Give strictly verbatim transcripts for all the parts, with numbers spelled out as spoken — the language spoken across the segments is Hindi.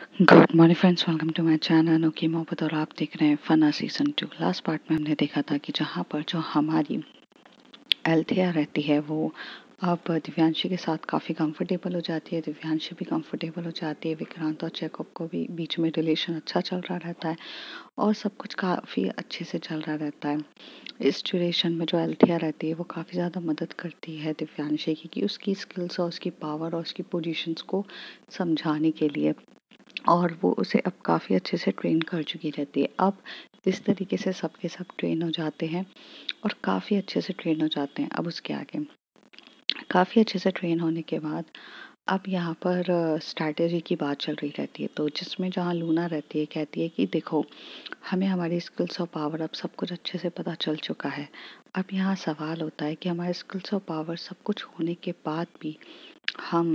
Good morning friends, welcome to my channel अनोखी मोहब्बत। और आप देख रहे हैं Fanaa season two. Last part में हमने देखा था कि जहाँ पर जो हमारी एल्थिया रहती है वो अब दिव्यांशी के साथ काफ़ी कंफर्टेबल हो जाती है। दिव्यांशी भी कंफर्टेबल हो जाती है। विक्रांत और चेकअप को भी बीच में रिलेशन अच्छा चल रहा रहता है और सब कुछ काफ़ी अच्छे से चल रहा रहता है। इस ड्यूरेशन में जो एल्थिया रहती है वो काफ़ी ज़्यादा मदद करती है दिव्यांशी की कि उसकी स्किल्स और उसकी पावर और उसकी पोजीशंस को समझाने के लिए, और वो उसे अब काफ़ी अच्छे से ट्रेन कर चुकी रहती है। अब इस तरीके से सबके सब ट्रेन हो जाते हैं और काफ़ी अच्छे से ट्रेन हो जाते हैं। अब उसके आगे काफ़ी अच्छे से ट्रेन होने के बाद अब यहाँ पर स्ट्रैटेजी की बात चल रही रहती है, तो जिसमें जहाँ लूना रहती है कहती है कि देखो, हमें हमारी स्किल्स और पावर अब सब कुछ अच्छे से पता चल चुका है। अब यहाँ सवाल होता है कि हमारे स्किल्स और पावर सब कुछ होने के बाद भी हम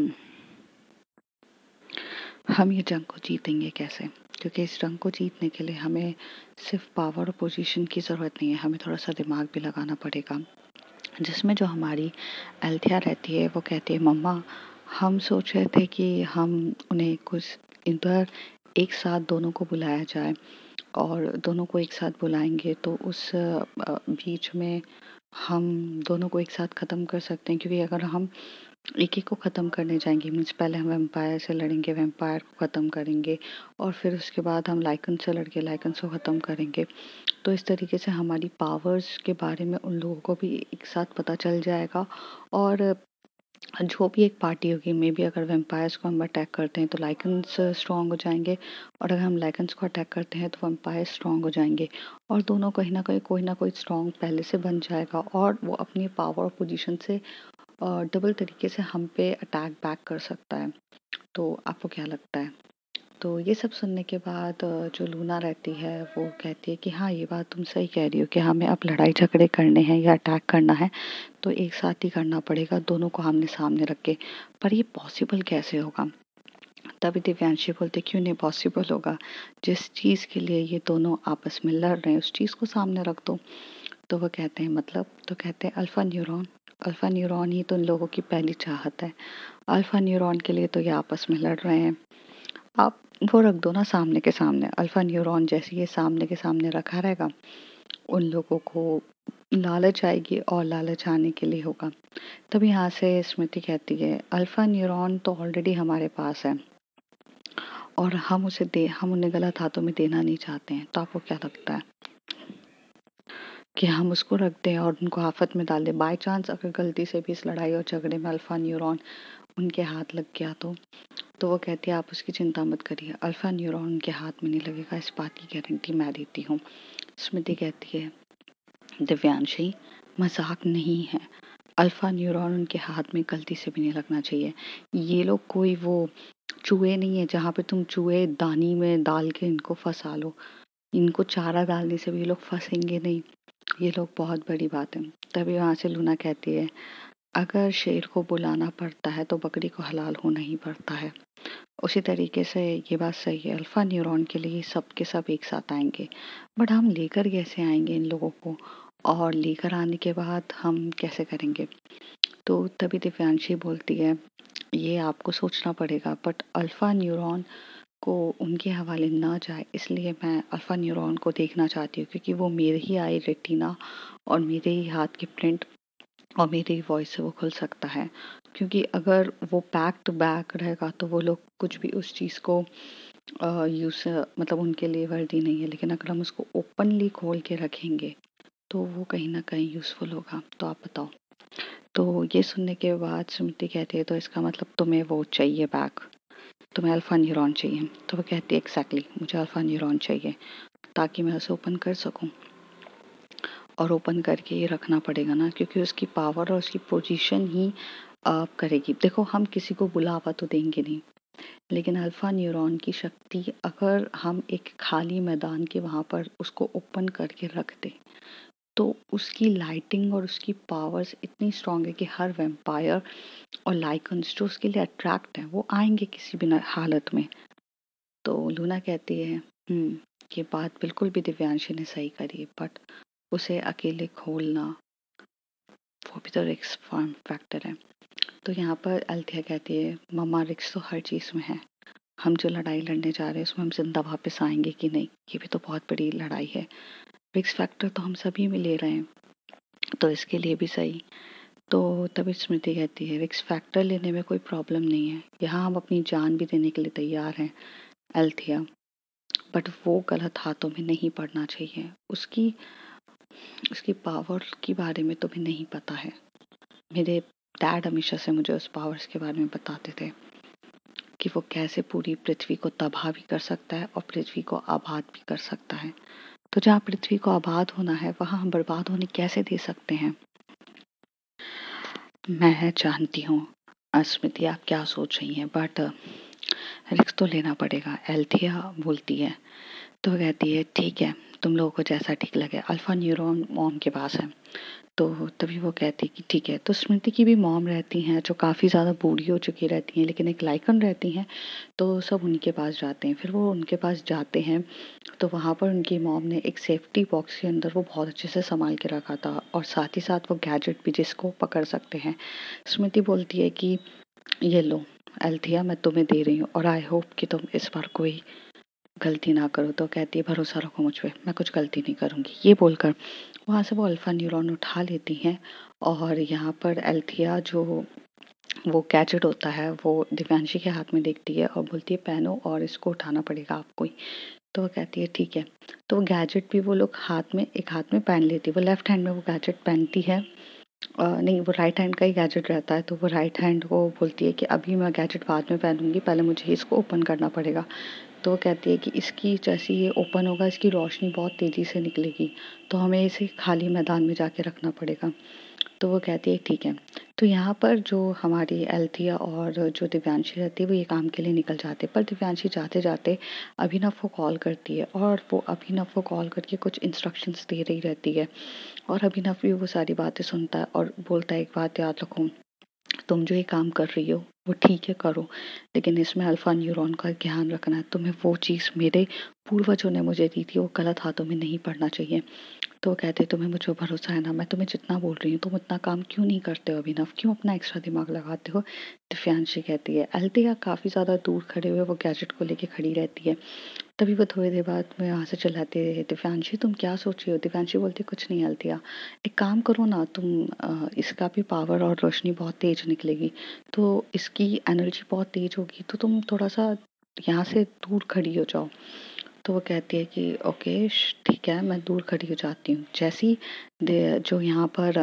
हम ये जंग को जीतेंगे कैसे? क्योंकि इस जंग को जीतने के लिए हमें सिर्फ पावर और पोजीशन की ज़रूरत नहीं है, हमें थोड़ा सा दिमाग भी लगाना पड़ेगा। जिसमें जो हमारी एल्थिया रहती है वो कहती है, मम्मा हम सोच रहे थे कि हम उन्हें कुछ इधर एक साथ दोनों को बुलाया जाए, और दोनों को एक साथ बुलाएंगे तो उस अ, बीच में हम दोनों को एक साथ ख़त्म कर सकते हैं। क्योंकि अगर हम एक एक को ख़त्म करने जाएंगे मीन्स पहले हम वैम्पायर से लड़ेंगे, वैम्पायर को ख़त्म करेंगे, और फिर उसके बाद हम लाइकन से लड़के लाइकन को ख़त्म करेंगे। तो इस तरीके से हमारी पावर्स के बारे में उन लोगों को भी एक साथ पता चल जाएगा। और जो भी एक पार्टी होगी, मे बी अगर वैम्पायर्स को हम अटैक करते हैं तो लाइकन्स स्ट्रॉन्ग हो जाएंगे, और अगर हम लाइकन्स को अटैक करते हैं तो वैम्पायर स्ट्रॉन्ग हो जाएंगे, और दोनों कहीं ना कहीं कोई ना कोई स्ट्रॉन्ग पहले से बन जाएगा और वो अपनी पावर और पोजीशन से डबल तरीके से हम पे अटैक बैक कर सकता है। तो आपको क्या लगता है? तो ये सब सुनने के बाद अ, जो लूना रहती है वो कहती है कि हाँ, ये बात तुम सही कह रही हो कि हमें अब लड़ाई झगड़े करने हैं या अटैक करना है तो एक साथ ही करना पड़ेगा, दोनों को आमने सामने रख के। पर ये पॉसिबल कैसे होगा? तभी दिव्यांशी बोलते, क्यों नहीं पॉसिबल होगा? जिस चीज़ के लिए ये दोनों आपस में लड़ रहे हैं उस चीज़ को सामने रख दो। तो वो कहते हैं मतलब, तो कहते हैं अल्फा न्यूरॉन। अल्फा न्यूरॉन ही तो इन लोगों की पहली चाहत है। अल्फा न्यूरॉन के लिए तो ये आपस में लड़ रहे हैं। आप वो रख दो ना सामने के सामने। अल्फा न्यूरॉन जैसे ये सामने के सामने रखा रहेगा, उन लोगों को लालच आएगी और लालच आने के लिए होगा। तब यहाँ से स्मृति कहती है, अल्फा न्यूरॉन तो ऑलरेडी हमारे पास है और हम उसे दे हम उन्हें गलत हाथों में देना नहीं चाहते हैं। तो आपको क्या लगता है कि हम उसको रख दें और उनको आफत में डाल दें? बाय चांस अगर गलती से भी इस लड़ाई और झगड़े में अल्फा न्यूरॉन उनके हाथ लग गया तो तो वो कहती है, आप उसकी चिंता मत करिए, अल्फा न्यूरॉन उनके हाथ में नहीं लगेगा, इस बात की गारंटी मैं देती हूँ। स्मृति कहती है, दिव्यांशी मजाक नहीं है, अल्फा न्यूरॉन उनके हाथ में गलती से भी नहीं लगना चाहिए। ये लोग कोई वो चूहे नहीं है जहाँ पे तुम चूहे दानी में डाल के इनको फंसा लो। इनको चारा डालने से भी ये लोग फंसेंगे नहीं। ये लोग बहुत बड़ी बात है। तभी वहाँ से लूना कहती है, अगर शेर को बुलाना पड़ता है तो बकरी को हलाल होना ही पड़ता है। उसी तरीके से ये बात सही है, अल्फा न्यूरॉन के लिए सब के सब एक साथ आएंगे, बट हम लेकर कैसे आएंगे इन लोगों को, और लेकर आने के बाद हम कैसे करेंगे? तो तभी दिव्यांशी बोलती है, ये आपको सोचना पड़ेगा, बट अल्फा न्यूरॉन को उनके हवाले ना जाए इसलिए मैं अल्फा न्यूरॉन को देखना चाहती हूँ, क्योंकि वो मेरे ही आई रेटिना और मेरे ही हाथ की प्रिंट और मेरी वॉइस से वो खुल सकता है। क्योंकि अगर वो बैक टू बैक रहेगा तो वो लोग कुछ भी उस चीज़ को यूज मतलब उनके लिए वर्दी नहीं है, लेकिन अगर हम उसको ओपनली खोल के रखेंगे तो वो कहीं ना कहीं यूजफुल होगा। तो आप बताओ। तो ये सुनने के बाद सुमिति कहती है, तो इसका मतलब तुम्हें वो चाहिए बैक, तुम्हें अल्फा न्यूरॉन चाहिए? तो वो कहती है, एग्जैक्टली मुझे अल्फा न्यूरॉन चाहिए ताकि मैं उसे ओपन कर सकूं, और ओपन करके ये रखना पड़ेगा ना, क्योंकि उसकी पावर और उसकी पोजीशन ही अ, करेगी। देखो, हम किसी को बुलावा तो देंगे नहीं, लेकिन अल्फा न्यूरॉन की शक्ति अगर हम एक खाली मैदान के वहाँ पर उसको ओपन करके रख दें तो उसकी लाइटिंग और उसकी पावर्स इतनी स्ट्रांग है कि हर वैम्पायर और लाइकन्स जो उसके लिए अट्रैक्ट है वो आएंगे किसी भी न- हालत में। तो लूना कहती है, हम्म ये बात बिल्कुल भी दिव्यांशी ने सही करी है, बट उसे अकेले खोलना वो भी तो रिस्क फैक्टर है। तो यहाँ पर अल्थिया कहती है, मम्मा रिस्क तो हर चीज़ में है, हम जो लड़ाई लड़ने जा रहे हैं उसमें हम जिंदा वापस आएंगे कि नहीं, ये भी तो बहुत बड़ी लड़ाई है। रिस्क फैक्टर तो हम सभी में ले रहे हैं, तो इसके लिए भी सही। तो तभी स्मृति कहती है रिस्क फैक्टर लेने में कोई प्रॉब्लम नहीं है, यहाँ हम अपनी जान भी देने के लिए तैयार हैं एल्थिया, बट वो गलत हाथों में नहीं पड़ना चाहिए। उसकी उसकी पावर के बारे में तुम्हें नहीं पता है। मेरे डैड हमेशा से मुझे उस पावर्स के बारे में बताते थे कि वो कैसे पूरी पृथ्वी को तबाह भी कर सकता है और पृथ्वी को आबाद भी कर सकता है। तो जहाँ पृथ्वी को आबाद होना है वहाँ हम बर्बाद होने कैसे दे सकते हैं। मैं जानती हूँ स्मृति आप क्या सोच रही हैं, बट रिस्क तो लेना पड़ेगा, एल्थिया बोलती है। तो कहती है ठीक है, तुम लोगों को जैसा ठीक लगे, अल्फा न्यूरॉन मॉम के पास है। तो तभी वो कहती कि ठीक है। तो स्मृति की भी मॉम रहती हैं जो काफ़ी ज़्यादा बूढ़ी हो चुकी रहती हैं, लेकिन एक लाइकन रहती हैं, तो सब उनके पास जाते हैं। फिर वो उनके पास जाते हैं तो वहाँ पर उनकी मॉम ने एक सेफ्टी बॉक्स के अंदर वो बहुत अच्छे से संभाल के रखा था, और साथ ही साथ वो गैजेट भी जिसको पकड़ सकते हैं। स्मृति बोलती है कि ये लो एल्थिया, मैं तुम्हें दे रही हूँ और आई होप कि तुम इस बार कोई गलती ना करो। तो कहती है भरोसा रखो मुझ पे, मैं कुछ गलती नहीं करूँगी। ये बोलकर वहाँ से वो अल्फा न्यूरॉन उठा लेती हैं, और यहाँ पर एल्थिया जो वो गैजेट होता है वो दिव्यांशी के हाथ में देखती है और बोलती है पहनो और इसको उठाना पड़ेगा आपको ही। तो वो कहती है ठीक है। तो वो गैजेट भी वो लोग हाथ में एक हाथ में पहन लेती है, वो लेफ्ट हैंड में वो गैजेट पहनती है। अ, नहीं, वो राइट हैंड का ही गैजेट रहता है, तो वो राइट हैंड को बोलती है कि अभी मैं गैजेट बाद में पहनूंगी, पहले मुझे इसको ओपन करना पड़ेगा। तो वो कहती है कि इसकी जैसे ये ओपन होगा इसकी रोशनी बहुत तेज़ी से निकलेगी, तो हमें इसे खाली मैदान में जाके रखना पड़ेगा। तो वो कहती है ठीक है। तो यहाँ पर जो हमारी एल्थिया और जो दिव्यांशी रहती है वो ये काम के लिए निकल जाते हैं, पर दिव्यांशी जाते जाते अभिनव को कॉल करती है, और वो अभिनव को कॉल करके कुछ इंस्ट्रक्शंस दे रही रहती है, और अभिनव भी वो सारी बातें सुनता है और बोलता है एक बात याद रखो, तुम जो ये काम कर रही हो वो ठीक है करो, लेकिन इसमें अल्फा न्यूरॉन का ध्यान रखना है। तुम्हें वो चीज़ मेरे पूर्वजों ने मुझे दी थी वो गलत हाथों में नहीं पड़ना चाहिए। तो वो कहते तुम्हें मुझ पर भरोसा है ना, मैं तुम्हें जितना बोल रही हूँ तुम उतना काम क्यों नहीं करते हो अभिनव, क्यों अपना एक्स्ट्रा दिमाग लगाते हो। दिव्यांशी कहती है एल्थिया काफ़ी ज़्यादा दूर खड़े हुए वो गैजेट को लेके खड़ी रहती है। तभी वो थोड़ी देर बाद में वहाँ से चिल्लाती है दिव्यांशी तुम क्या सोच रही हो। दिव्यांशी बोलती कुछ नहीं एल्थिया, एक काम करो ना तुम, अ, इसका भी पावर और रोशनी बहुत तेज निकलेगी, तो इसकी एनर्जी बहुत तेज होगी, तो तुम थोड़ा सा यहाँ से दूर खड़ी हो जाओ। तो वो कहती है कि ओके ठीक है, मैं दूर खड़ी हो जाती हूँ। जैसी दे- जो यहाँ पर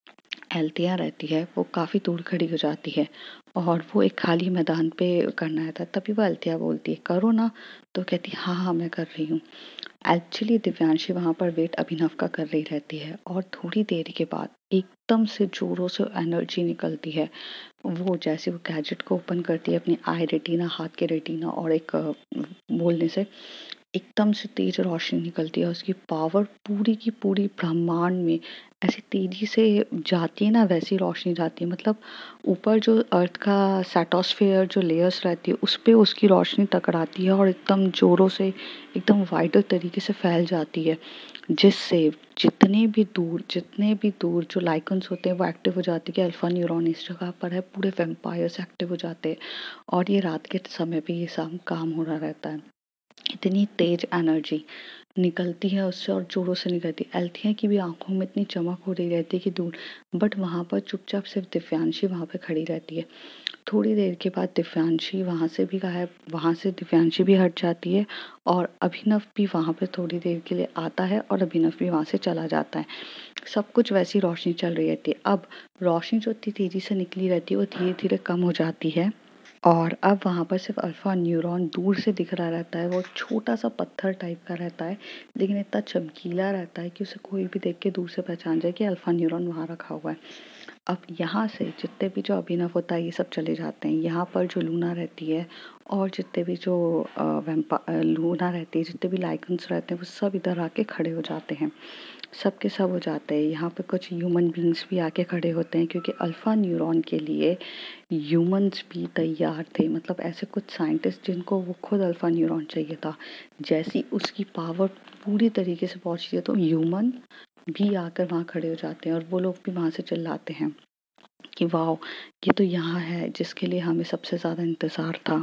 एल्थिया रहती है वो काफ़ी दूर खड़ी हो जाती है, और वो एक खाली मैदान पे करना रहता है। तभी वो एल्थिया बोलती है करो ना। तो कहती है हाँ हाँ मैं कर रही हूँ। एक्चुअली दिव्यांशी वहाँ पर वेट अभिनव का कर रही रहती है, और थोड़ी देर के बाद एकदम से जोरों से एनर्जी निकलती है। वो जैसे वो गैजेट को ओपन करती है अपनी आई रेटिना, हाथ के रेटिना और एक अ, बोलने से एकदम से तेज रोशनी निकलती है। उसकी पावर पूरी की पूरी ब्रह्मांड में ऐसी तेजी से जाती है ना, वैसी रोशनी जाती है। मतलब ऊपर जो अर्थ का सैटोस्फेयर जो लेयर्स रहती है उस पे उसकी रोशनी टकराती है और एकदम जोरों से एकदम वाइडर तरीके से फैल जाती है, जिससे जितने भी दूर जितने भी दूर जो लाइकन्स होते हैं वो एक्टिव हो जाते हैं कि अल्फा न्यूरॉन इस जगह पर है, पूरे वेम्पायर्स एक्टिव हो जाते हैं। और ये रात के समय पे ये सब काम हो रहा रहता है। इतनी तेज एनर्जी निकलती है उससे और जोरों से निकलती है। एल्थिया की भी आंखों में इतनी चमक हो रही रहती है कि दूर, बट वहाँ पर चुपचाप सिर्फ दिव्यांशी वहाँ पे खड़ी रहती है। थोड़ी देर के बाद दिव्यांशी वहाँ से भी गायब वहाँ से दिव्यांशी भी हट जाती है, और अभिनव भी वहाँ पे थोड़ी देर के लिए आता है और अभिनव भी वहाँ से चला जाता है। सब कुछ वैसी रोशनी चल रही रहती है। अब रोशनी जो इतनी तेजी से निकली रहती है वो धीरे धीरे कम हो जाती है, और अब वहाँ पर सिर्फ अल्फा न्यूरॉन दूर से दिख रहा रहता है। वो छोटा सा पत्थर टाइप का रहता है, लेकिन इतना चमकीला रहता है कि उसे कोई भी देख के दूर से पहचान जाए कि अल्फा न्यूरॉन वहाँ रखा हुआ है। अब यहाँ से जितने भी जो अभिनव होता है ये सब चले जाते हैं। यहाँ पर जो लूना रहती है और जितने भी जो वेम्पा लूना रहती है, जितने भी लाइकन्स रहते हैं वो सब इधर आके खड़े हो जाते हैं। सब के सब हो जाते हैं। यहाँ पे कुछ ह्यूमन बींग्स भी आके खड़े होते हैं, क्योंकि अल्फा न्यूरॉन के लिए ह्यूमंस भी तैयार थे। मतलब ऐसे कुछ साइंटिस्ट जिनको वो खुद अल्फा न्यूरॉन चाहिए था, जैसी उसकी पावर पूरी तरीके से पहुंची है तो ह्यूमन भी आकर वहाँ खड़े हो जाते हैं, और वो लोग भी वहाँ से चिल्लाते हैं कि वाह, ये तो यहाँ है जिसके लिए हमें सबसे ज़्यादा इंतज़ार था।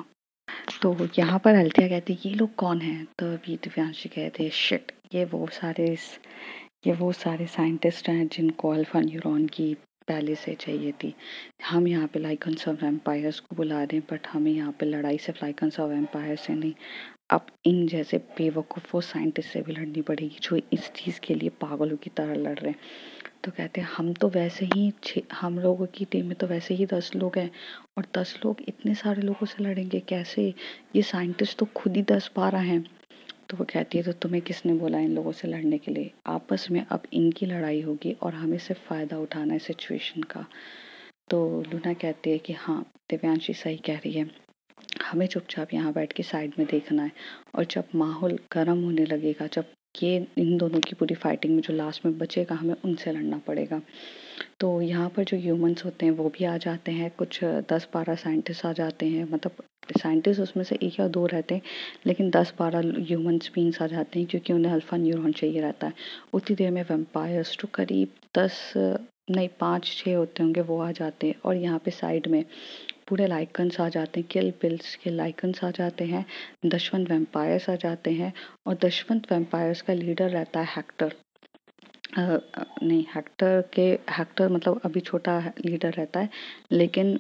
तो यहाँ पर अल्थिया कहती है ये लोग कौन हैं? तो अभी दिव्यांशी कहते हैं शिट, ये वो सारे ये वो सारे साइंटिस्ट हैं जिनको अल्फा न्यूरॉन की पहले से चाहिए थी। हम यहाँ पे लाइकन्स ऑफ एम्पायर्स को बुला रहे हैं, बट हमें यहाँ पे लड़ाई सिर्फ लाइकन्स ऑफ एम्पायर से नहीं, अब इन जैसे बेवकूफ़ों साइंटिस्ट से भी लड़नी पड़ेगी जो इस चीज़ के लिए पागलों की तरह लड़ रहे हैं। तो कहते हैं हम तो वैसे ही हम लोगों की टीम में तो वैसे ही दस लोग हैं और दस लोग इतने सारे लोगों से लड़ेंगे कैसे? ये साइंटिस्ट तो खुद ही दस बारह हैं। तो वो कहती है तो तुम्हें किसने बोला इन लोगों से लड़ने के लिए? आपस में अब इनकी लड़ाई होगी और हमें सिर्फ फ़ायदा उठाना है सिचुएशन का। तो लूना कहती है कि हाँ दिव्यांशी सही कह रही है, हमें चुपचाप यहाँ बैठ के साइड में देखना है और जब माहौल गर्म होने लगेगा, जब ये इन दोनों की पूरी फाइटिंग में जो लास्ट में बचेगा हमें उनसे लड़ना पड़ेगा। तो यहाँ पर जो ह्यूमंस होते हैं वो भी आ जाते हैं, कुछ दस बारह साइंटिस्ट आ जाते हैं, मतलब साइंटिस्ट उसमें से एक या दो रहते हैं लेकिन दस बारह ह्यूमंस बींग्स आ जाते हैं क्योंकि उन्हें अल्फा न्यूरॉन चाहिए रहता है। उतनी देर में वेम्पायर्स जो करीब दस नहीं पाँच छः होते होंगे वो आ जाते हैं और यहाँ पे साइड में पूरे लाइकन्स आ जाते हैं, किल बिल्स के लाइकन्स आ जाते हैं, दशवंत वेम्पायर्स आ जाते हैं और दशवंत वेम्पायर्स का लीडर रहता है हेक्टर। अ, अ, नहीं हेक्टर के हेक्टर मतलब अभी छोटा लीडर रहता है लेकिन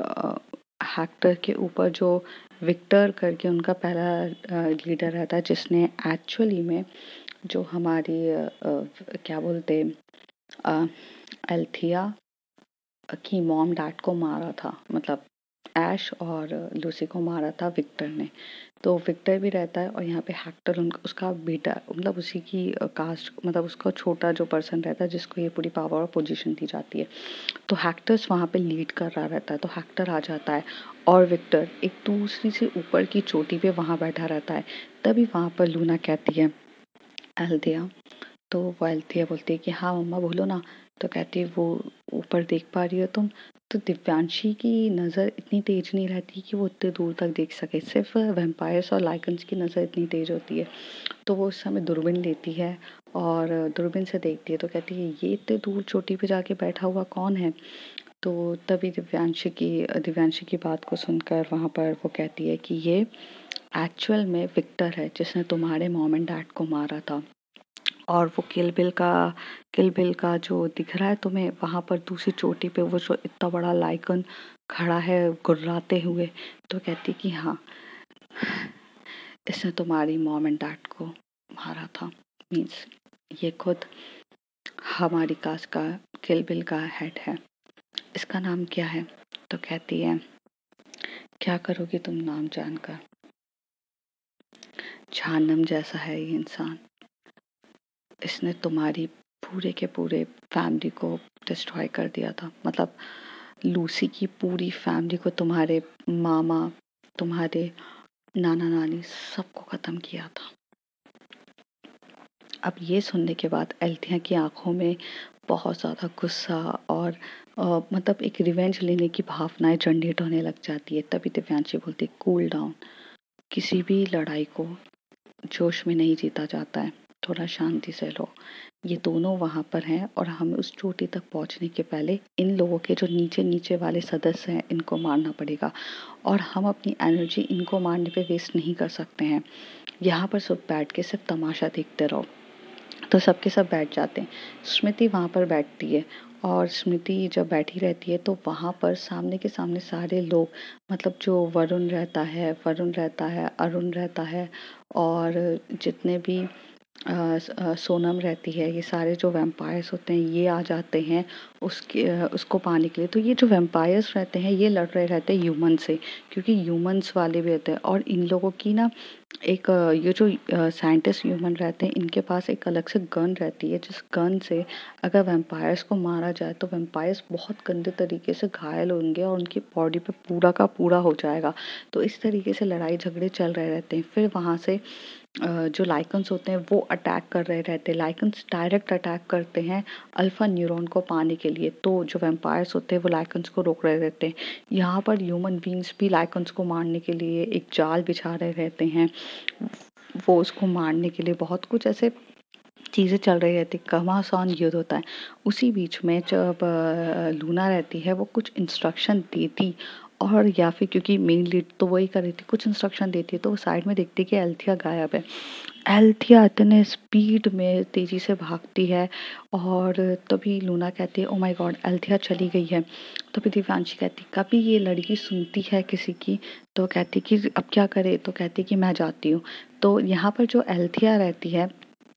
हेक्टर के ऊपर जो विक्टर करके उनका पहला लीडर रहता है जिसने एक्चुअली में जो हमारी अ, अ, क्या बोलते एल्थिया की मॉम डैड को मारा था, मतलब ऐश और लूसी को मारा था विक्टर ने। तो विक्टर भी रहता है और यहाँ पे हेक्टर उनका उसका बेटा मतलब उसी की कास्ट मतलब उसका छोटा जो पर्सन रहता है जिसको ये पूरी पावर और पोजीशन दी जाती है। तो हेक्टर्स वहाँ पे लीड कर रहा रहता है, तो हेक्टर आ जाता है और विक्टर एक दूसरी से ऊपर की चोटी पे वहाँ बैठा रहता है। तभी वहाँ पर लूना कहती है एल्थिया, तो वो एल्थिया बोलती है कि हाँ मम्मा बोलो ना। तो कहती है वो ऊपर देख पा रही हो तुम? तो दिव्यांशी की नज़र इतनी तेज नहीं रहती कि वो इतने दूर तक देख सके, सिर्फ वैम्पायर्स और लाइकन्स की नज़र इतनी तेज होती है। तो वो उस समय दूरबीन लेती है और दूरबीन से देखती है तो कहती है ये इतने दूर चोटी पे जाके बैठा हुआ कौन है? तो तभी दिव्यांशी की दिव्यांशी की बात को सुनकर वहाँ पर वो कहती है कि ये एक्चुअल में विक्टर है जिसने तुम्हारे मॉम एंड डैड को मारा था। और वो किल बिल का किल बिल का जो दिख रहा है तुम्हें वहाँ पर दूसरी चोटी पे वो जो इतना बड़ा लाइकन खड़ा है गुर्राते हुए, तो कहती कि हाँ इसने तुम्हारी मॉम एंड डैड को मारा था। मीन्स ये खुद हमारी कास्ट का किल बिल का हेड है। इसका नाम क्या है? तो कहती है क्या करोगी तुम नाम जानकर? जहन्नम जैसा है ये इंसान, इसने तुम्हारी पूरे के पूरे फैमिली को डिस्ट्रॉय कर दिया था, मतलब लूसी की पूरी फैमिली को, तुम्हारे मामा तुम्हारे नाना नानी सबको ख़त्म किया था। अब ये सुनने के बाद एल्थिया की आंखों में बहुत ज़्यादा गुस्सा और आ, मतलब एक रिवेंज लेने की भावनाएं जनरेट होने लग जाती है। तभी दिव्यांशी बोलती कूल डाउन, किसी भी लड़ाई को जोश में नहीं जीता जाता है, थोड़ा शांति से लो। ये दोनों वहाँ पर हैं और हमें उस चोटी तक पहुँचने के पहले इन लोगों के जो नीचे नीचे वाले सदस्य हैं इनको मारना पड़ेगा और हम अपनी एनर्जी इनको मारने पे वेस्ट नहीं कर सकते हैं। यहाँ पर सब बैठ के सिर्फ तमाशा देखते रहो। तो सबके सब बैठ जाते हैं। स्मृति वहाँ पर बैठती है और स्मृति जब बैठी रहती है तो वहाँ पर सामने के सामने सारे लोग, मतलब जो वरुण रहता है वरुण रहता है अरुण रहता है और जितने भी अ, अ, सोनम रहती है, ये सारे जो वैम्पायर्स होते हैं ये आ जाते हैं उसके अ, उसको पाने के लिए। तो ये जो वैम्पायर्स रहते हैं ये लड़ रहे रहते हैं ह्यूमन से, क्योंकि ह्यूमंस वाले भी रहते हैं और इन लोगों की ना एक अ, ये जो साइंटिस्ट ह्यूमन रहते हैं इनके पास एक अलग से गन रहती है, जिस गन से अगर वैम्पायर्स को मारा जाए तो वैम्पायर्स बहुत गंदे तरीके से घायल होंगे और उनकी बॉडी पे पूरा का पूरा हो जाएगा। तो इस तरीके से लड़ाई झगड़े चल रहे रहते हैं। फिर वहाँ से अ, जो लाइकन्स होते हैं वो अटैक कर रहे रहते हैं। लाइकन्स डायरेक्ट अटैक करते हैं अल्फा न्यूरॉन को पाने के लिए, तो जो वैम्पायर्स होते हैं वो लाइकन्स को रोक रहे रहते हैं। यहाँ पर ह्यूमन बींग्स भी लाइकन्स को मारने के लिए एक जाल बिछा रहे रहते हैं, वो उसको मारने के लिए बहुत कुछ ऐसे चीज़ें चल रही रहती, घमासान युद्ध होता है। उसी बीच में जब अ, लूना रहती है वो कुछ इंस्ट्रक्शन देती और या फिर क्योंकि मेन लीड तो वही कर रही थी, कुछ इंस्ट्रक्शन देती है तो वो साइड में देखती है कि एल्थिया गायब है। एल्थिया इतने स्पीड में तेजी से भागती है और तभी लूना कहती है ओ माय गॉड एल्थिया चली गई है। तभी दिव्यांशी कहती कभी ये लड़की सुनती है किसी की, तो कहती कि अब क्या करे, तो कहती कि मैं जाती हूँ। तो यहाँ पर जो एल्थिया रहती है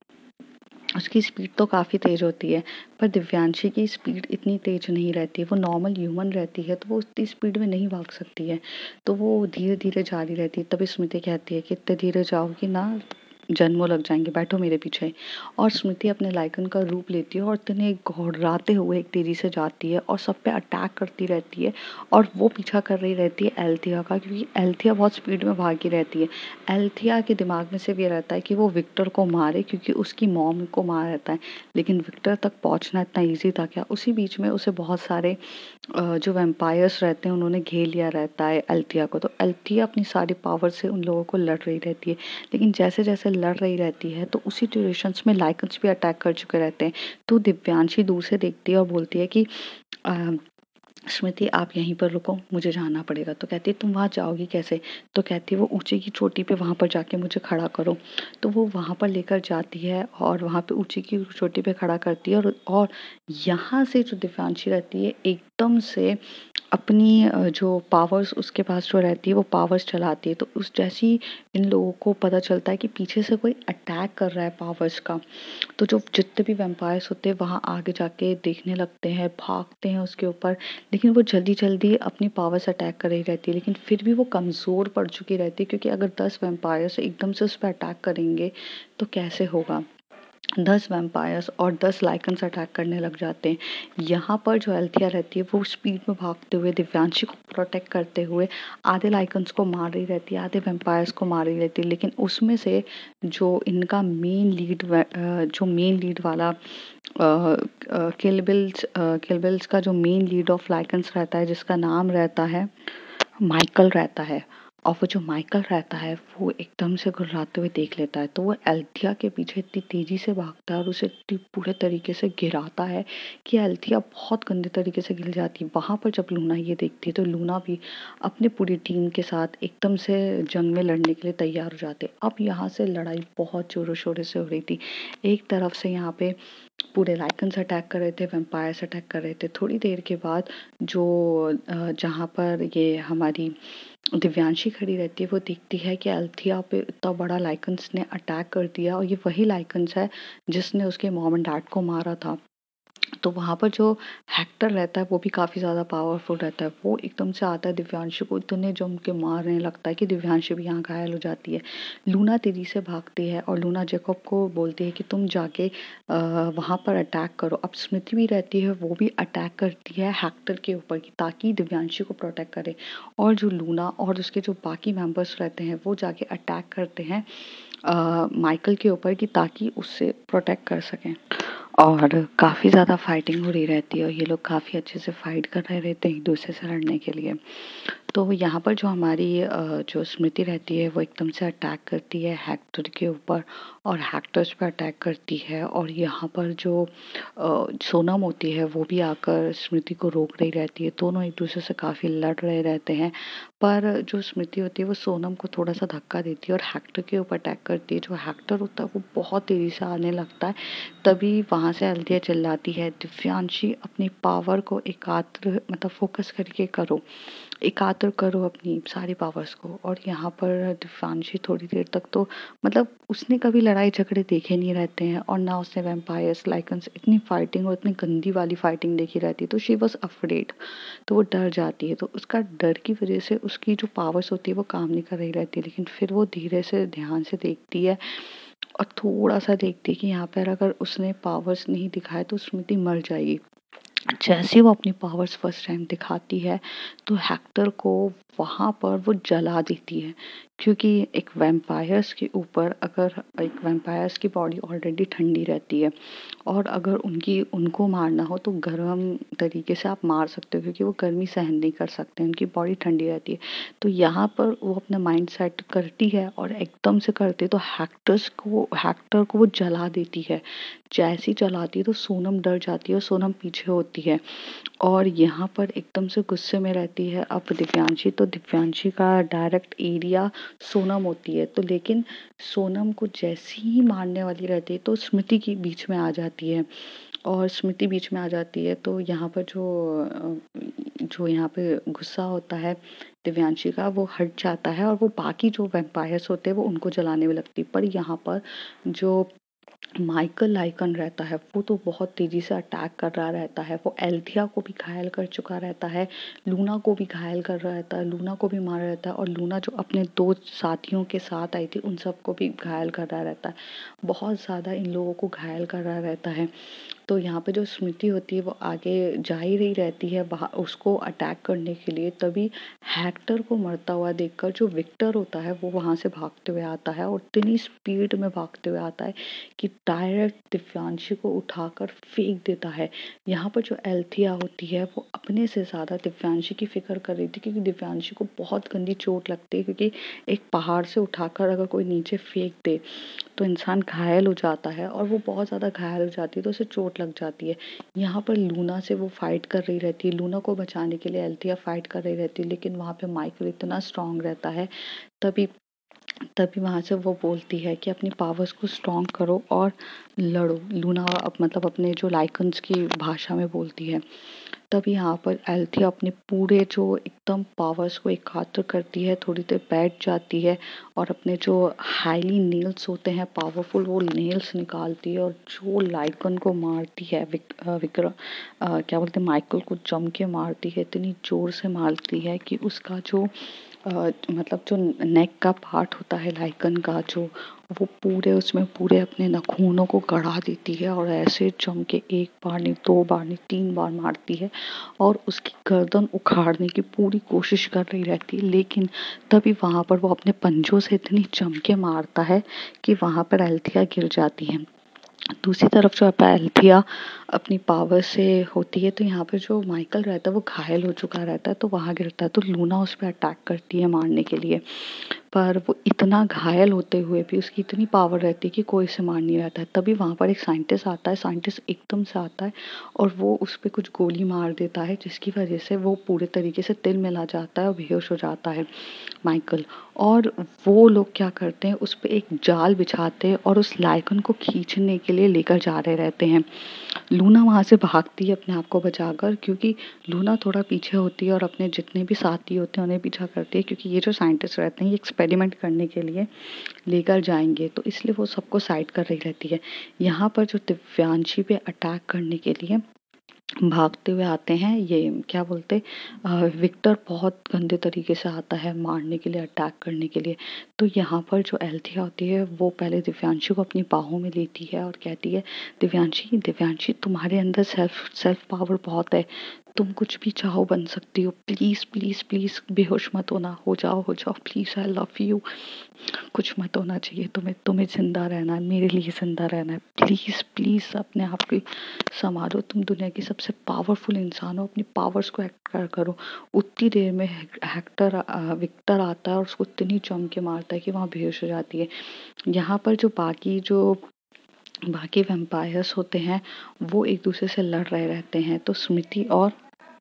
उसकी स्पीड तो काफ़ी तेज़ होती है, पर दिव्यांशी की स्पीड इतनी तेज़ नहीं रहती है। वो नॉर्मल ह्यूमन रहती है तो वो उतनी स्पीड में नहीं भाग सकती है, तो वो धीरे धीरे जा रही रहती है। तभी स्मृति कहती है कि इतने धीरे जाओगी ना जन्मों लग जाएंगे, बैठो मेरे पीछे। और स्मृति अपने लाइकन का रूप लेती है और इतने घबराते हुए एक तेजी से जाती है और सब पे अटैक करती रहती है। और वो पीछा कर रही रहती है एल्थिया का, क्योंकि एल्थिया बहुत स्पीड में भागी रहती है। एल्थिया के दिमाग में सिर्फ ये रहता है कि वो विक्टर को मारे, क्योंकि उसकी मॉम को मार रहता है। लेकिन विक्टर तक पहुंचना इतना ईजी था क्या? उसी बीच में उसे बहुत सारे अ, जो वैम्पायर्स रहते हैं उन्होंने घेर लिया रहता है एल्थिया को। तो एल्थिया अपनी सारी पावर से उन लोगों को लड़ रही रहती है, लेकिन जैसे जैसे लड़ रही रहती है तो उसी ड्यूरेशंस में लाइकन्स भी अटैक कर चुके रहते हैं। तो दिव्यांशी दूर से देखती है और बोलती है कि अ, स्मृति आप यहीं पर रुको, मुझे जाना पड़ेगा। तो कहती है तुम वहाँ जाओगी कैसे? तो कहती है वो ऊंचे की चोटी पे वहाँ पर जाके मुझे खड़ा करो। तो वो वहाँ पर लेकर जाती है और वहाँ पे ऊंची की चोटी पे खड़ा करती है और और यहाँ से जो दिव्यांशी रहती है एकदम से अपनी अ, जो पावर्स उसके पास जो रहती है वो पावर्स चलाती है। तो उस जैसी इन लोगों को पता चलता है कि पीछे से कोई अटैक कर रहा है पावर्स का, तो जो जितने भी वैम्पायर्स होते हैं वहाँ आगे जाके देखने लगते हैं, भागते हैं उसके ऊपर। लेकिन वो जल्दी जल्दी अपनी पावर्स अटैक कर रही रहती है, लेकिन फिर भी वो कमज़ोर पड़ चुकी रहती है, क्योंकि अगर दस वैम्पायर्स एकदम से उस पर अटैक करेंगे तो कैसे होगा। दस वैम्पायर्स और दस लाइकन्स अटैक करने लग जाते हैं। यहाँ पर जो एल्थिया रहती है वो स्पीड में भागते हुए दिव्यांशी को प्रोटेक्ट करते हुए आधे लाइकन्स को मार रही रहती है, आधे वैम्पायर्स को मार रही रहती है। लेकिन उसमें से जो इनका मेन लीड जो मेन लीड वाला किलबिल्स किलबिल्स का जो मेन लीड ऑफ लाइकन्स रहता है, जिसका नाम रहता है माइकल रहता है। और वो जो माइकल रहता है वो एकदम से घुर्राते हुए देख लेता है, तो वो एल्थिया के पीछे इतनी तेजी से भागता है और उसे इतनी पूरे तरीके से गिराता है कि एल्थिया बहुत गंदे तरीके से गिर जाती है। वहां पर जब लूना ये देखती है तो लूना भी अपनी पूरी टीम के साथ एकदम से जंग में लड़ने के लिए तैयार हो जाते। अब यहाँ से लड़ाई बहुत जोरों शोरों से हो रही थी। एक तरफ से यहाँ पे पूरे लाइकन्स अटैक कर रहे थे, वैम्पायर्स अटैक कर रहे थे। थोड़ी देर के बाद जो जहाँ पर ये हमारी दिव्यांशी खड़ी रहती है वो देखती है कि अल्थिया पे इतना बड़ा लाइकन्स ने अटैक कर दिया और ये वही लाइकन्स है जिसने उसके मॉम एंड डैड को मारा था। तो वहाँ पर जो हेक्टर रहता है वो भी काफ़ी ज़्यादा पावरफुल रहता है। वो एकदम से आता है दिव्यांशी को इतने जम के मारने लगता है कि दिव्यांशी भी यहाँ घायल हो जाती है। लूना तेजी से भागती है और लूना जैकब को बोलती है कि तुम जाके आ, वहाँ पर अटैक करो। अब स्मृति भी रहती है, वो भी अटैक करती है हेक्टर के ऊपर की ताकि दिव्यांशी को प्रोटेक्ट करे। और जो लूना और उसके जो बाकी मेंबर्स रहते हैं वो जाके अटैक करते हैं माइकल के ऊपर की ताकि उससे प्रोटेक्ट कर सकें। और काफ़ी ज़्यादा फाइटिंग हो रही रहती है और ये लोग काफ़ी अच्छे से फाइट कर रहे रहते हैं एक दूसरे से लड़ने के लिए। तो यहाँ पर जो हमारी जो स्मृति रहती है वो एकदम से अटैक करती है हेक्टर के ऊपर और हेक्टर उस पर अटैक करती है। और यहाँ पर जो सोनम होती है वो भी आकर स्मृति को रोक रही रहती है। दोनों एक दूसरे से काफ़ी लड़ रहे रहते हैं, पर जो स्मृति होती है वो सोनम को थोड़ा सा धक्का देती है और हेक्टर के ऊपर अटैक करती है। जो हेक्टर होता है वो बहुत तेज़ी से आने लगता है। तभी वहाँ से अल्थिया चिल्लाती है दिव्यांशी अपनी पावर को एकाग्र मतलब फोकस करके करो, एकाग्र करो अपनी सारी पावर्स को। और यहाँ पर दिव्यांशी थोड़ी देर तक तो मतलब उसने कभी लड़ाई झगड़े देखे नहीं रहते हैं और ना उसने वैम्पायर्स लाइकन्स इतनी फाइटिंग और इतनी गंदी वाली फाइटिंग देखी रहती है, तो शी वॉज अफ्रेड, तो वो डर जाती है। तो उसका डर की वजह से उसकी जो पावर्स होती है वो काम नहीं कर रही रहती है। लेकिन फिर वो धीरे से ध्यान से देखती है और थोड़ा सा देखती है कि यहाँ पर अगर उसने पावर्स नहीं दिखाए तो स्मृति मर जाएगी। जैसे वो अपनी पावर्स फर्स्ट टाइम दिखाती है तो हेक्टर को वहाँ पर वो जला देती है, क्योंकि एक वैम्पायर्स के ऊपर अगर एक वैम्पायर्स की बॉडी ऑलरेडी ठंडी रहती है और अगर उनकी उनको मारना हो तो गर्म तरीके से आप मार सकते हो, क्योंकि वो गर्मी सहन नहीं कर सकते, उनकी बॉडी ठंडी रहती है। तो यहाँ पर वो अपना माइंड सेट करती है और एकदम से करती है तो हेक्टर्स को हेक्टर को वो जला देती है। जैसी जलाती है तो सोनम डर जाती है और सोनम पीछे होती है और यहाँ पर एकदम से गुस्से में रहती है। अब दिव्यांशी तो दिव्यांशी का डायरेक्ट एरिया सोनम होती है, तो लेकिन सोनम को जैसी ही मारने वाली रहती है तो स्मृति की बीच में आ जाती है और स्मृति बीच में आ जाती है तो यहाँ पर जो जो यहाँ पे गुस्सा होता है दिव्यांशी का वो हट जाता है और वो बाकी जो वैम्पायर्स होते हैं वो उनको जलाने में लगती है। पर यहाँ पर जो माइकल लाइकन रहता है वो तो बहुत तेजी से अटैक कर रहा रहता है। वो एल्थिया को भी घायल कर चुका रहता है, लूना को भी घायल कर रहा रहता है, लूना को भी मार रहा रहता है और लूना जो अपने दो साथियों के साथ आई थी उन सबको भी घायल कर रहा रहता है। बहुत ज़्यादा इन लोगों को घायल कर रहा रहता है। तो यहाँ पे जो स्मृति होती है वो आगे जा ही रही रहती है बाहर उसको अटैक करने के लिए। तभी हेक्टर को मरता हुआ देखकर जो विक्टर होता है वो वहाँ से भागते हुए आता है और इतनी स्पीड में भागते हुए आता है कि डायरेक्ट दिव्यांशी को उठाकर फेंक देता है। यहाँ पर जो एल्थिया होती है वो अपने से ज़्यादा दिव्यांशी की फिक्र कर रही थी, क्योंकि दिव्यांशी को बहुत गंदी चोट लगती है, क्योंकि एक पहाड़ से उठाकर अगर कोई नीचे फेंक दे तो इंसान घायल हो जाता है और वो बहुत ज़्यादा घायल हो जाती है तो उसे चोट लग जाती है। यहाँ पर लूना से वो फाइट कर रही रहती है, लूना को बचाने के लिए एल्थिया फाइट कर रही रहती है, लेकिन वहाँ पे माइकल इतना स्ट्रांग रहता है। तभी तभी वहाँ से वो बोलती है कि अपनी पावर्स को स्ट्रांग करो और लड़ो। लूना अब मतलब अपने जो लाइकन्स की भाषा में बोलती है। तभी यहाँ पर एल्थिया अपने पूरे जो एकदम पावर्स को एकत्र करती है, थोड़ी देर बैठ जाती है और अपने जो हाईली नेल्स होते हैं पावरफुल वो नेल्स निकालती है और जो लाइकन को मारती है विक, अ, विक्रम अ, क्या बोलते हैं माइकल को जम के मारती है, इतनी जोर से मारती है कि उसका जो अ, मतलब जो नेक का पार्ट होता है लाइकन का जो वो पूरे उसमें पूरे अपने नाखूनों को गड़ा देती है और ऐसे जम के एक बार नहीं दो बार नहीं तीन बार मारती है और उसकी गर्दन उखाड़ने की पूरी कोशिश कर रही रहती है। लेकिन तभी वहां पर वो अपने पंजों से इतनी जम के मारता है कि वहां पर एल्थिया गिर जाती है। दूसरी तरफ जो एल्थिया अपनी पावर से होती है तो यहाँ पे जो माइकल रहता है वो घायल हो चुका रहता है तो वहां गिरता है तो लूना उस पर अटैक करती है मारने के लिए। पर वो इतना घायल होते हुए भी उसकी इतनी पावर रहती है कि कोई उसे मार नहीं रहता है। तभी वहाँ पर एक साइंटिस्ट आता है, साइंटिस्ट एकदम से आता है और वो उस पर कुछ गोली मार देता है जिसकी वजह से वो पूरे तरीके से तिल मिला जाता है और बेहोश हो जाता है माइकल। और वो लोग क्या करते हैं उस पर एक जाल बिछाते हैं और उस लाइकन को खींचने के लिए लेकर जा रहे रहते हैं। लूना वहाँ से भागती है अपने आप को बचाकर, क्योंकि लूना थोड़ा पीछे होती है और अपने जितने भी साथी होते हैं उन्हें पीछा करती है, क्योंकि ये जो साइंटिस्ट रहते हैं ये एक्सपेरिमेंट करने के लिए लेकर जाएंगे तो इसलिए वो सबको साइड कर रही रहती है। यहाँ पर जो दिव्यांशी पे अटैक करने के लिए भागते हुए आते हैं ये क्या बोलते अ, विक्टर बहुत गंदे तरीके से आता है मारने के लिए अटैक करने के लिए। तो यहाँ पर जो एल्थिया होती है वो पहले दिव्यांशी को अपनी बाहों में लेती है और कहती है दिव्यांशी दिव्यांशी तुम्हारे अंदर सेल्फ सेल्फ पावर बहुत है, तुम कुछ भी चाहो बन सकती हो, प्लीज प्लीज प्लीज बेहोश मत होना, हो जाओ हो जाओ प्लीज, आई लव यू, कुछ मत होना चाहिए तुम्हें, तुम्हें जिंदा रहना है, मेरे लिए जिंदा रहना है, प्लीज प्लीज अपने आप को संभालो, तुम दुनिया की सबसे पावरफुल इंसान हो, अपनी पावर्स को एक्ट करो। उतनी देर में हेक्टर आ, विक्टर आता है और उसको इतनी जम के मारता है कि वहाँ बेहोश हो जाती है। यहाँ पर जो बाकी जो बाकी वैम्पायर्स होते हैं वो एक दूसरे से लड़ रहे रहते हैं तो स्मृति और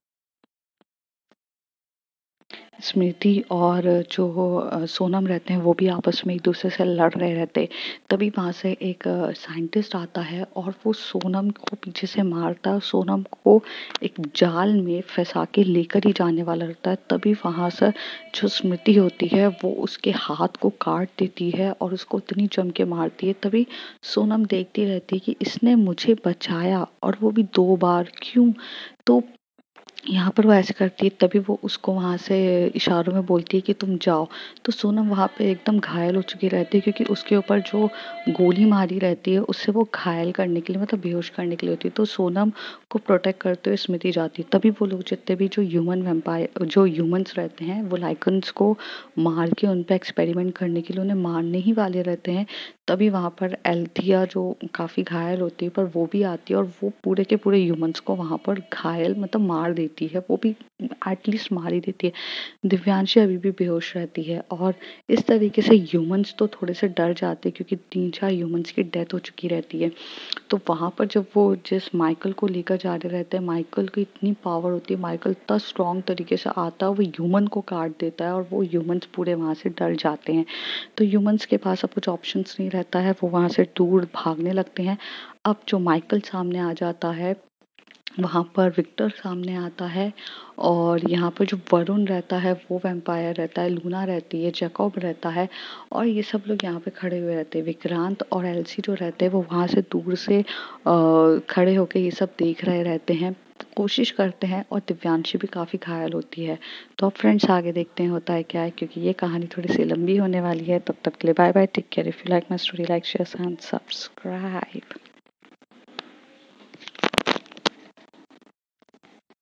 स्मृति और जो अ, सोनम रहते हैं वो भी आपस में एक दूसरे से लड़ रहे रहते। तभी वहाँ से एक साइंटिस्ट आता है और वो सोनम को पीछे से मारता है, सोनम को एक जाल में फंसा के लेकर ही जाने वाला रहता है। तभी वहाँ से जो स्मृति होती है वो उसके हाथ को काट देती है और उसको इतनी जम के मारती है। तभी सोनम देखती रहती है कि इसने मुझे बचाया और वो भी दो बार, क्यों? तो यहाँ पर वो ऐसे करती है, तभी वो उसको वहाँ से इशारों में बोलती है कि तुम जाओ। तो सोनम वहाँ पे एकदम घायल हो चुकी रहती है, क्योंकि उसके ऊपर जो गोली मारी रहती है उससे वो घायल करने के लिए, मतलब बेहोश करने के लिए होती है। तो सोनम को प्रोटेक्ट करते हुए स्मृति जाती है। तभी वो लोग जितने भी जो ह्यूमन वेम्पायर जो ह्यूमंस रहते हैं वो लाइकन्स को मार के उन पे एक्सपेरिमेंट करने के लिए उन्हें मारने ही वाले रहते हैं। तभी वहाँ पर एल्थिया जो काफ़ी घायल होती है, पर वो भी आती है और वो पूरे के पूरे ह्यूमंस को वहाँ पर घायल मतलब मार देती है। वो भी एटलीस्ट मार ही देती है। दिव्यांशी अभी भी बेहोश रहती है और इस तरीके से ह्यूमंस तो थोड़े से डर जाते हैं, क्योंकि तीन चार ह्यूमंस की डेथ हो चुकी रहती है। तो वहाँ पर जब वो जिस माइकल को लेकर जा रहे रहते हैं, माइकल की इतनी पावर होती है, माइकल इतना स्ट्रॉन्ग तरीके से आता है, वो ह्यूमन को काट देता है और वो ह्यूमंस पूरे वहाँ से डर जाते हैं। तो ह्यूमंस के पास अब कुछ ऑप्शंस नहीं रहता है, वो वहाँ से दूर भागने लगते हैं। अब जो माइकल सामने आ जाता है, वहाँ पर विक्टर सामने आता है और यहाँ पर जो वरुण रहता है वो वैम्पायर रहता है, लूना रहती है, जैकब रहता है और ये सब लोग यहाँ पे खड़े हुए रहते हैं। विक्रांत और एल्सी जो रहते हैं वो वहाँ से दूर से आ, खड़े होके ये सब देख रहे रहते हैं, कोशिश करते हैं और दिव्यांशी भी काफ़ी घायल होती है। तो अब फ्रेंड्स आगे देखते हैं होता है क्या है, क्योंकि ये कहानी थोड़ी सी लंबी होने वाली है। तब तक के लिए bye bye, take care. If you like my story, like share and subscribe.